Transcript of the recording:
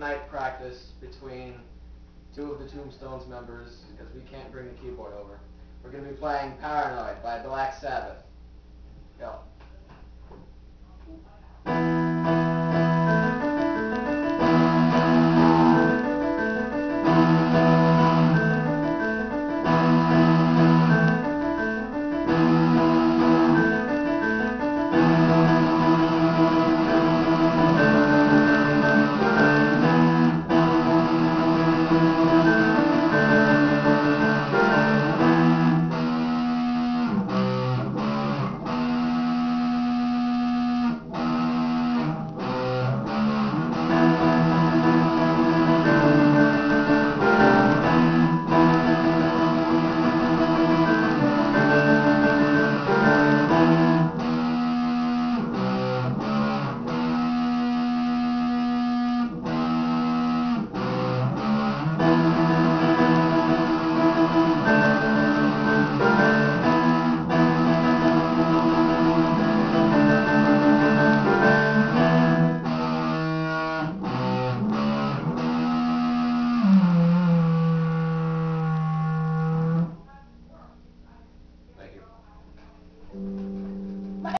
night practice between two of the Tombstones members, because we can't bring the keyboard over. We're going to be playing Paranoid by Black Sabbath. Go.